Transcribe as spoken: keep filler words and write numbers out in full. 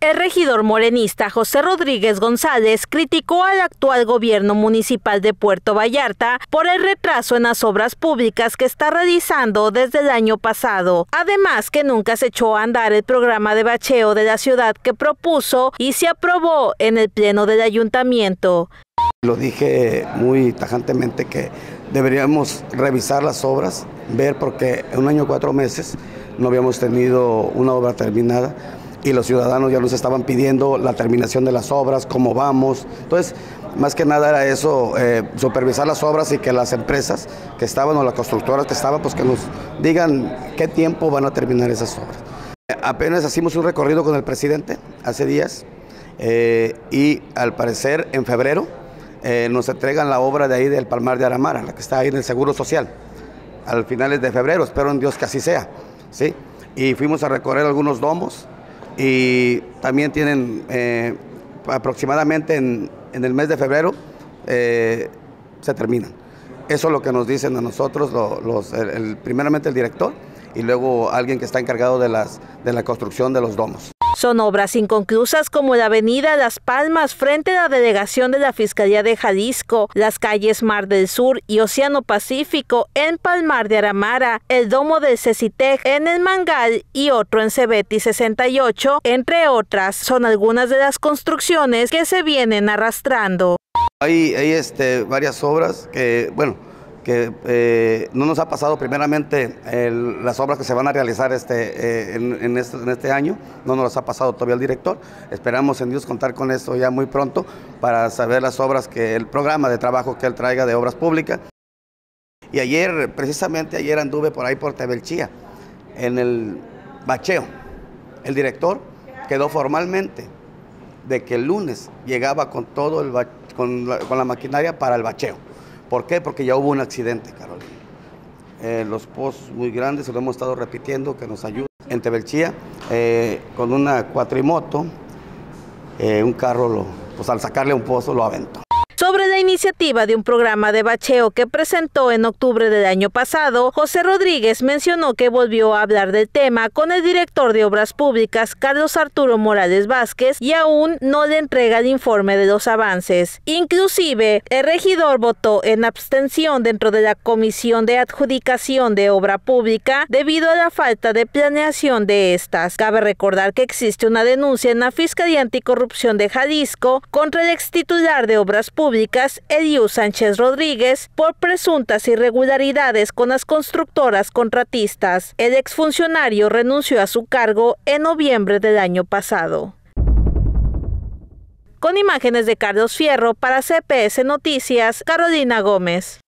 El regidor morenista José Rodríguez González criticó al actual gobierno municipal de Puerto Vallarta por el retraso en las obras públicas que está realizando desde el año pasado. Además, que nunca se echó a andar el programa de bacheo de la ciudad que propuso y se aprobó en el pleno del ayuntamiento. Lo dije muy tajantemente que deberíamos revisar las obras, ver porque en un año cuatro meses no habíamos tenido una obra terminada y los ciudadanos ya nos estaban pidiendo la terminación de las obras, cómo vamos. Entonces, más que nada era eso, eh, supervisar las obras y que las empresas que estaban o las constructoras que estaban, pues que nos digan qué tiempo van a terminar esas obras. Apenas hicimos un recorrido con el presidente hace días eh, y al parecer en febrero eh, nos entregan la obra de ahí del Palmar de Aramara, la que está ahí en el Seguro Social, al finales de febrero, espero en Dios que así sea, ¿sí? Y fuimos a recorrer algunos domos y también tienen eh, aproximadamente en, en el mes de febrero eh, se terminan. Eso es lo que nos dicen a nosotros, los, los, el, el, primeramente el director y luego alguien que está encargado de, las, de la construcción de los domos. Son obras inconclusas como la avenida Las Palmas frente a la delegación de la Fiscalía de Jalisco, las calles Mar del Sur y Océano Pacífico en Palmar de Aramara, el domo del Cecitec en el Mangal y otro en Cebeti sesenta y ocho, entre otras, son algunas de las construcciones que se vienen arrastrando. Hay, hay este, varias obras que, bueno, que eh, no nos ha pasado primeramente el, las obras que se van a realizar este, eh, en, en, este, en este año, no nos las ha pasado todavía el director. Esperamos en Dios contar con esto ya muy pronto para saber las obras, que el programa de trabajo que él traiga de obras públicas. Y ayer, precisamente ayer anduve por ahí por Tebelchía, en el bacheo. El director quedó formalmente de que el lunes llegaba con, todo el, con, la, con la maquinaria para el bacheo. ¿Por qué? Porque ya hubo un accidente, Carolina. Eh, los pozos muy grandes, se lo hemos estado repitiendo, que nos ayudan. En Tebelchía, eh, con una cuatrimoto, eh, un carro, lo, pues al sacarle un pozo lo aventó. Sobre la iniciativa de un programa de bacheo que presentó en octubre del año pasado, José Rodríguez mencionó que volvió a hablar del tema con el director de Obras Públicas, Carlos Arturo Morales Vázquez, y aún no le entrega el informe de los avances. Inclusive, el regidor votó en abstención dentro de la Comisión de Adjudicación de Obra Pública debido a la falta de planeación de estas. Cabe recordar que existe una denuncia en la Fiscalía Anticorrupción de Jalisco contra el extitular de Obras Públicas, Eliú Sánchez Rodríguez, por presuntas irregularidades con las constructoras contratistas. El exfuncionario renunció a su cargo en noviembre del año pasado. Con imágenes de Carlos Fierro para C P S Noticias, Carolina Gómez.